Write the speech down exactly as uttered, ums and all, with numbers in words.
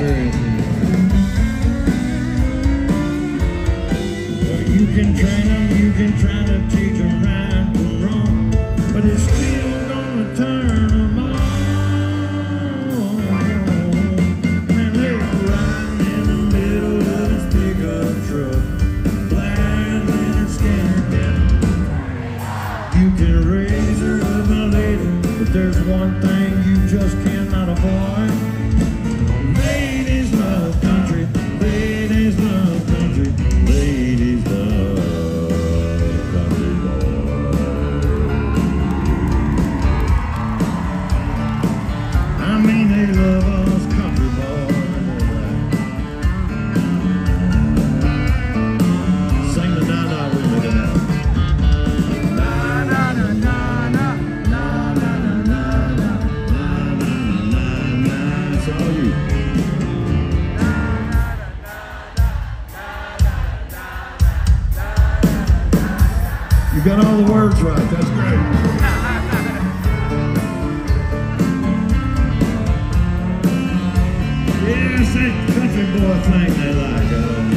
You can train them, you can try to teach them right from wrong, but it's still gonna turn them on. And they were riding in the middle of his pickup truck, blind and scared. You can raise her up, my lady, but there's one thing you just cannot avoid. Ladies love country, ladies love country, ladies love country boy. I mean they love us country boys. Sing the na-na with me now. Na-na-na-na-na, na-na-na-na-na, na-na-na-na-na. It's all you. You got all the words right, that's great. Yeah, it's that country boy thing they like. Uh,